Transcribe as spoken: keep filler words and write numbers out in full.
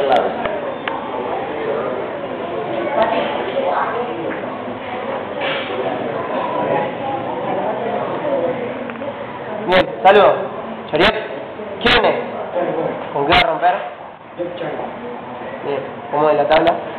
al lado. Bien, saludos. Choriet, ¿quién es? ¿Con qué va a romper? Bien, ¿cómo es la tabla?